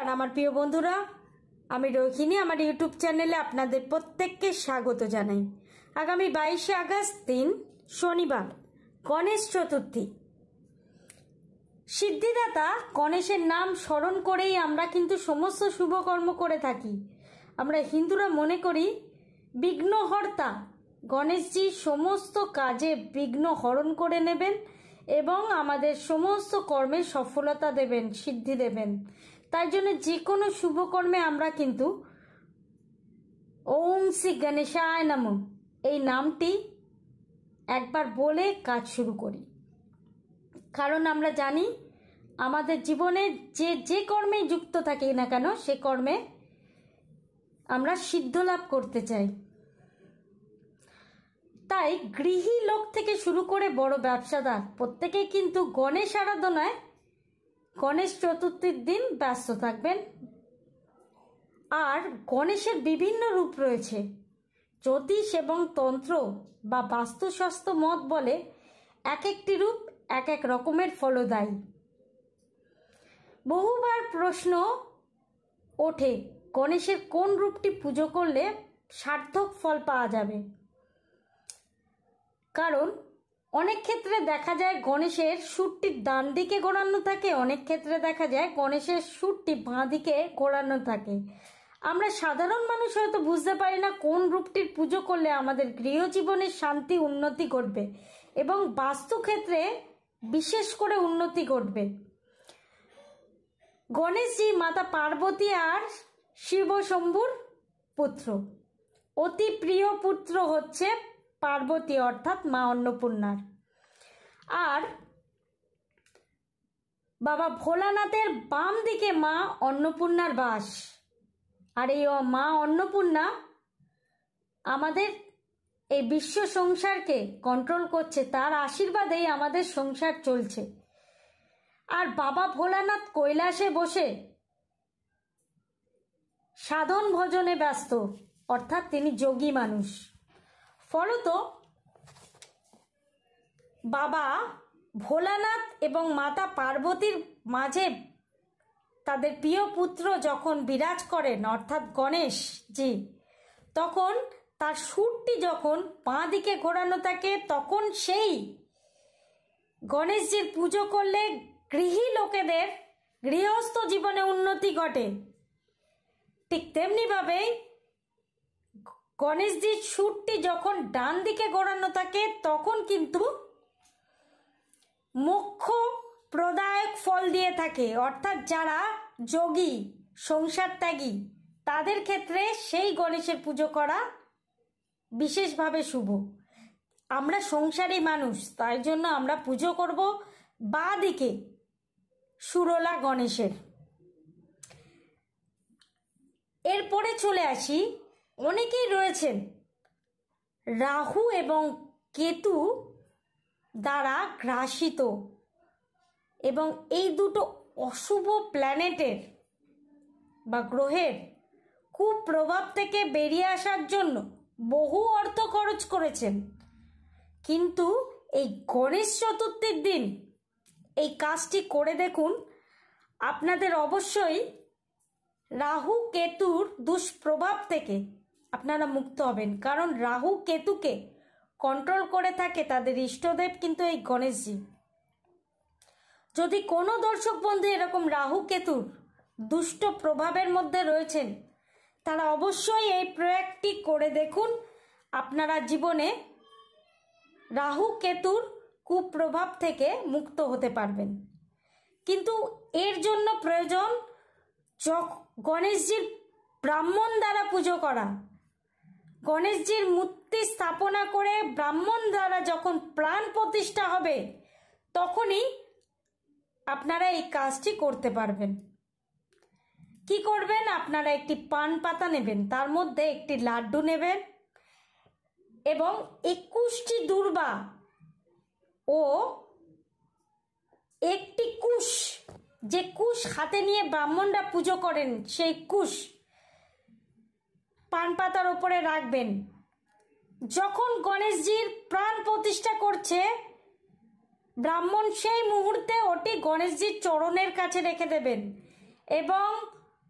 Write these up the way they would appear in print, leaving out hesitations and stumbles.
নমস্কার আমার প্রিয় বন্ধুরা, আমি রোহিণী আমার ইউটিউব চ্যানেলে আপনাদের প্রত্যেককে স্বাগত জানাই। আগামী 22শে আগস্ট দিন শনিবার, গণেশ চতুর্থী। সিদ্ধিদাতা গণেশের নাম স্মরণ করেই আমরা কিন্তু সমস্ত শুভকর্ম করে থাকি। আমরা হিন্দুরা মনে করি বিঘ্নহর্তা গণেশজি সমস্ত কাজে বিঘ্ন হরণ করে নেবেন এবং আমাদের সমস্ত কর্মে সফলতা দেবেন, সিদ্ধি দেবেন। তাই জন্য যে কোনো শুভকর্মে আমরা কিন্তু ওম শ্রী গণেশায় নমঃ এই নামটি একবার বলে কাজ শুরু করি। কারণ আমরা জানি আমাদের জীবনে যে কর্মে যুক্ত থাকি না কেন সে কর্মে আমরা সিদ্ধ লাভ করতে চাই। তাই গৃহী লোক থেকে শুরু করে বড় ব্যবসাদার প্রত্যেকেই কিন্তু গণেশ আরাধনায় গণেশ চতুর্থীর দিন ব্যস্ত থাকবেন। আর গণেশের বিভিন্ন রূপ রয়েছে। জ্যোতিষ এবং তন্ত্র বা বাস্তুশাস্ত্র মত বলে এক একটি রূপ এক এক রকমের ফলদায়ী। বহুবার প্রশ্ন ওঠে গণেশের কোন রূপটি পুজো করলে সার্থক ফল পাওয়া যাবে। কারণ অনেক ক্ষেত্রে দেখা যায় গণেশের সুরটি ডান দিকে ঘোরানো থাকে, অনেক ক্ষেত্রে দেখা যায় গণেশের সুরটি বাঁ দিকে ঘোরানো থাকে। আমরা সাধারণ মানুষ হয়তো বুঝতে পারি না কোন রূপটির পুজো করলে আমাদের গৃহজীবনের শান্তি উন্নতি ঘটবে এবং বাস্তুক্ষেত্রে বিশেষ করে উন্নতি ঘটবে। গণেশজি মাতা পার্বতী আর শিব শম্ভুর পুত্র। অতি প্রিয় পুত্র হচ্ছে পার্বতী অর্থাৎ মা অন্নপূর্ণার। আর বাবা ভোলানাথের বাম দিকে মা অন্নপূর্ণার বাস। আর এই মা অন্নপূর্ণা আমাদের এই বিশ্ব সংসারকে কন্ট্রোল করছে, তার আশীর্বাদেই আমাদের সংসার চলছে। আর বাবা ভোলানাথ কৈলাসে বসে সাধন ভজনে ব্যস্ত, অর্থাৎ তিনি যোগী মানুষ। ফলত বাবা ভোলানাথ এবং মাতা পার্বতীর মাঝে তাদের প্রিয় পুত্র যখন বিরাজ করেন অর্থাৎ গণেশজি, তখন তার সুরটি যখন বাঁ দিকে ঘোরানো থাকে তখন সেই গণেশজির পুজো করলে গৃহী লোকেদের গৃহস্থ জীবনে উন্নতি ঘটে। ঠিক তেমনিভাবে গণেশজির সুরটি যখন ডান দিকে ঘোরানো থাকে তখন কিন্তু মোক্ষ প্রদায়ক ফল দিয়ে থাকে, অর্থাৎ যারা যোগী সংসার ত্যাগী তাদের ক্ষেত্রে সেই গণেশের পুজো করা বিশেষভাবে শুভ। আমরা সংসারী মানুষ, তাই জন্য আমরা পুজো করব বাঁ দিকে সুরলা গণেশের। এরপরে চলে আসি, অনেকেই রয়েছেন রাহু এবং কেতু দ্বারা গ্রাসিত এবং এই দুটো অশুভ প্ল্যানেটের বা গ্রহের কুপ্রভাব থেকে বেরিয়ে আসার জন্য বহু অর্থ খরচ করেছেন, কিন্তু এই গণেশ চতুর্থীর দিন এই কাজটি করে দেখুন, আপনাদের অবশ্যই রাহু কেতুর দুষ্প্রভাব থেকে আপনারা মুক্ত হবেন। কারণ রাহু কেতুকে কন্ট্রোল করে থাকে তাদের ইষ্টদেব কিন্তু এই গণেশজি। যদি কোনো দর্শক বন্ধু এরকম রাহু কেতুর দুষ্ট প্রভাবের মধ্যে রয়েছেন, তারা অবশ্যই এই প্রয়োগটি করে দেখুন, আপনারা জীবনে রাহু কেতুর কুপ্রভাব থেকে মুক্ত হতে পারবেন। কিন্তু এর জন্য প্রয়োজন গণেশজির ব্রাহ্মণ দ্বারা পুজো করা। গণেশজির মূর্তি স্থাপনা করে ব্রাহ্মণ দ্বারা যখন প্রাণ প্রতিষ্ঠা হবে তখনই আপনারা এই কাজটি করতে পারবেন। কি করবেন? আপনারা একটি পান পাতা নেবেন, তার মধ্যে একটি লাড্ডু নেবেন এবং 21টি দূর্বা ও একটি কুশ, যে কুশ হাতে নিয়ে ব্রাহ্মণরা পুজো করেন সেই কুশ পান পাতার উপরে রাখবেন। যখন গণেশজির প্রাণ প্রতিষ্ঠা করছে ব্রাহ্মণ সেই মুহূর্তে ওটি গণেশজির চরণের কাছে রেখে দেবেন এবং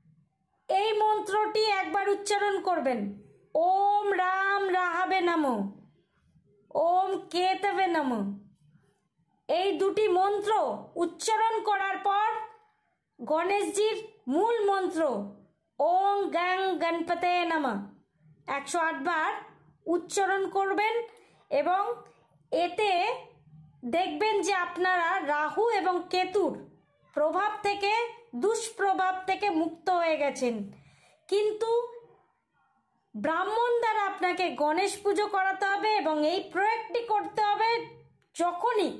এই মন্ত্রটি একবার উচ্চারণ করবেন, ওম রাম রাহাবে নমঃ, ওম কেতবে নমঃ। এই দুটি মন্ত্র উচ্চারণ করার পর গণেশজির মূল মন্ত্র ওং গ্যাং গণপতে নমঃ 108 বার উচ্চারণ করবেন এবং এতে দেখবেন যে আপনারা রাহু এবং কেতুর প্রভাব থেকে, দুষ্প্রভাব থেকে মুক্ত হয়ে গেছেন। কিন্তু ব্রাহ্মণ দ্বারা আপনাকে গণেশ পুজো করাতে হবে এবং এই প্রয়োগটি করতে হবে যখনই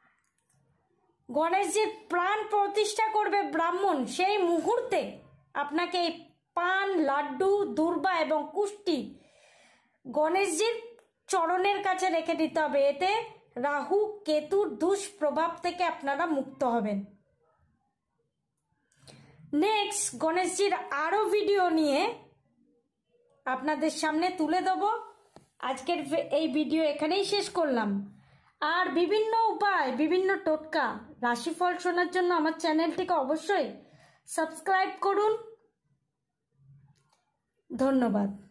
গণেশজির প্রাণ প্রতিষ্ঠা করবে ব্রাহ্মণ, সেই মুহূর্তে আপনাকে এই পান, লাড্ডু, দূর্বা এবং কুষ্টি গণেশজির চরণের কাছে রেখে দিতে হবে। এতে রাহু কেতুর দুষ্প্রভাব থেকে আপনারা মুক্ত হবেন। নেক্সট গণেশজির আরও ভিডিও নিয়ে আপনাদের সামনে তুলে দেব। আজকের এই ভিডিও এখানেই শেষ করলাম। আর বিভিন্ন উপায়, বিভিন্ন টোটকা, রাশিফল শোনার জন্য আমার চ্যানেলটিকে অবশ্যই সাবস্ক্রাইব করুন। ধন্যবাদ।